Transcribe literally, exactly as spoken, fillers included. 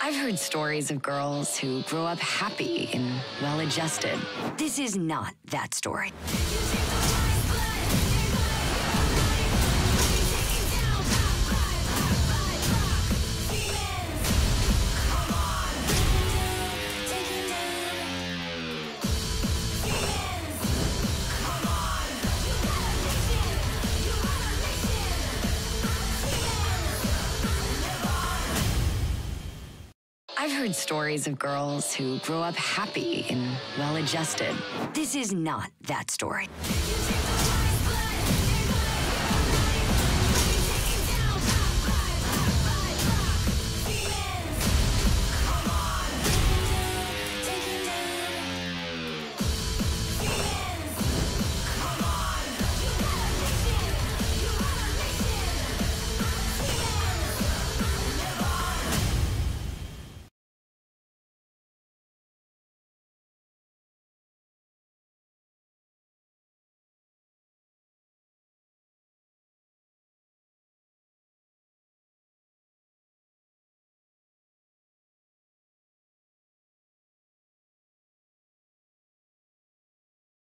I've heard stories of girls who grow up happy and well-adjusted. This is not that story. I've heard stories of girls who grow up happy and well-adjusted. This is not that story.